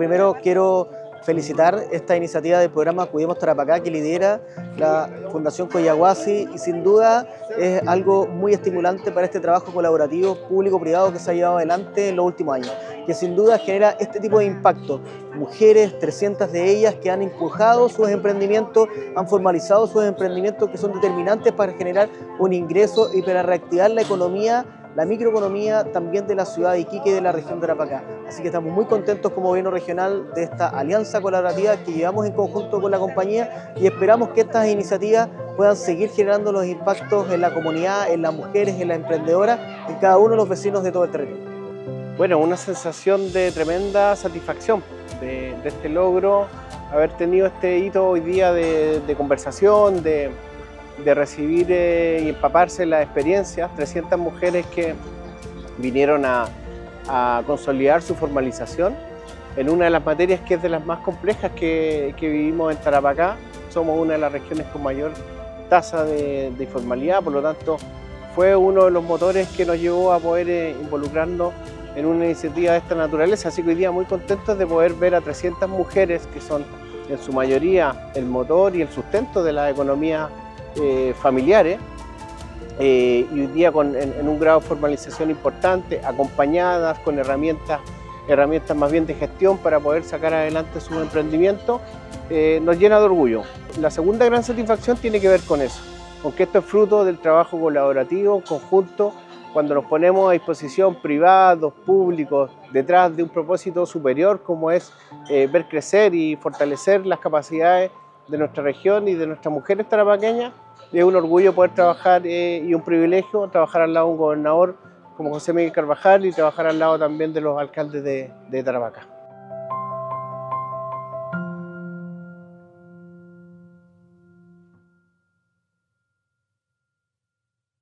primero quiero felicitar esta iniciativa del programa Cuidemos Tarapacá que lidera la Fundación Collahuasi y sin duda es algo muy estimulante para este trabajo colaborativo público-privado que se ha llevado adelante en los últimos años, que sin duda genera este tipo de impacto. Mujeres, 300 de ellas que han empujado sus emprendimientos, han formalizado sus emprendimientos que son determinantes para generar un ingreso y para reactivar la economía, la microeconomía también de la ciudad de Iquique y de la región de Tarapacá. Así que estamos muy contentos como gobierno regional de esta alianza colaborativa que llevamos en conjunto con la compañía y esperamos que estas iniciativas puedan seguir generando los impactos en la comunidad, en las mujeres, en las emprendedoras, en cada uno de los vecinos de todo el territorio. Bueno, una sensación de tremenda satisfacción de este logro, haber tenido este hito hoy día de conversación, de recibir y empaparse las experiencias, 300 mujeres que vinieron a consolidar su formalización en una de las materias que es de las más complejas que vivimos en Tarapacá. Somos una de las regiones con mayor tasa de informalidad, por lo tanto fue uno de los motores que nos llevó a poder involucrarnos en una iniciativa de esta naturaleza, así que hoy día muy contentos de poder ver a 300 mujeres que son en su mayoría el motor y el sustento de la economía familiares y hoy día en un grado de formalización importante, acompañadas con herramientas más bien de gestión para poder sacar adelante sus emprendimientos, nos llena de orgullo. La segunda gran satisfacción tiene que ver con eso, con que esto es fruto del trabajo colaborativo, conjunto, cuando nos ponemos a disposición privados, públicos, detrás de un propósito superior como es ver crecer y fortalecer las capacidades de nuestra región y de nuestras mujeres tarapaqueñas. Es un orgullo poder trabajar y un privilegio trabajar al lado de un gobernador como José Miguel Carvajal y trabajar al lado también de los alcaldes de Tarapacá.